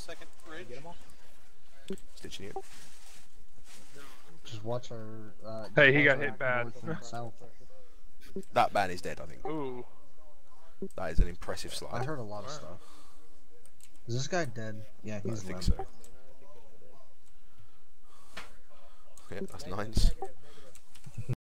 second bridge. Get him all? Stitching it. Just watch our. Hey, he watch got our hit bad. north and south. That man is dead, I think. Ooh. That is an impressive I slide. heard a lot of stuff. Is this guy dead? Yeah, I he's think limp. so. Yeah, that's nines.